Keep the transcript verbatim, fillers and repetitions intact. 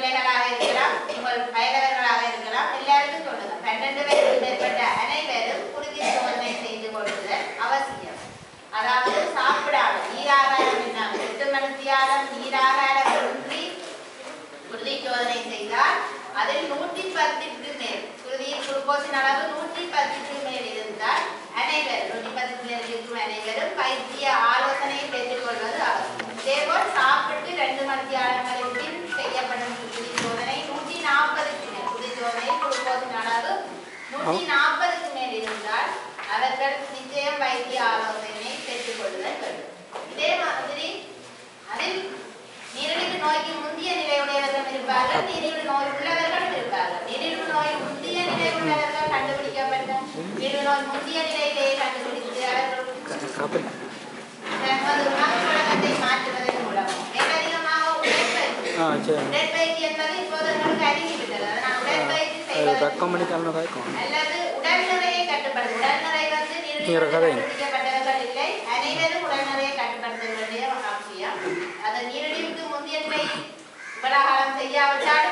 பிள்ளைகளாக இருக்கலாம், உங்கள் வயதவர்களாக இருக்கலாம், எல்லாருக்கும் சொல்லுங்க. பன்னெண்டு வயதுக்கு மேற்பட்ட அனைவரும் குருதி சோதனை செய்து கொள்ளுதல் அவசியம். அதாவது சாப்பிடாம நீராகாரம் இல்லாமல் எட்டு மணித்தியாலம் நீராகாரம் ஒன்றி குருதி சோதனை செய்தால் அதில் நூற்றி பத்துக்கு மேல் குருதியின் குளுக்கோஸின் அளவு நூற்றி பத்துக்கு மேல் இருந்தால் அனைவரும் நூற்றி பத்துக்கு மேல் இருக்கும் அனைவரும் வைத்திய ஆலோசனையை பெற்றுக் கொள்வது அவசியம். இதேபோல் சாப்பிட்டு ரெண்டு மணித்தியாலங்களுக்கு பின் செய்யப்படும் குருதி சோதனை நூற்றி நாற்பதுக்கு மேல் குருதி சோதனை குளுக்கோஸின் அளவு நூற்றி நாற்பதுக்கு மேல் இருந்தால் அவர்கள் நிச்சயம் வைத்திய ஆலோசனை பெற்றுக் கொள்ளுதல் வேண்டும். இதே மாதிரி அதில் நீரிழிவு நோய்க்கு முந்தைய நிலையுடையவர்கள் இருப்பார்கள், நீரிழிவு நோய் உள்ளவர்களும் இருப்பார்கள். நீரிழிவு நோய் முந்தைய நிலை உள்ளவர்கள் கண்டுபிடிக்கப்பட்ட நீரிழிவு நோய் முந்தைய நிலையிலேயே கண்டுபிடித்து அவர்கள் தமது உணவு பழக்கத்தை மாற்றுவதன் மூலமோ மேலதிகமாக உடற்பயிற்சி உடற்பயிற்சி என்பது இப்போது உங்களுக்கு அறிந்துவிட்டது. அதனால் உடற்பயிற்சி செய்வது அல்லது உடல் நிறையை கட்டுப்படுது. உடல் நிறை வந்து நீரிழிவு கண்டுபிடிக்கப்பட்டவர்கள் இல்லை, அனைவரும் உடல் நிறையை கட்டுப்படுத்த வேண்டிய அவசியம். அது நீரிழிவுக்கு முந்தைய நிலை உபலாகாரம் செய்யாவிட்டால்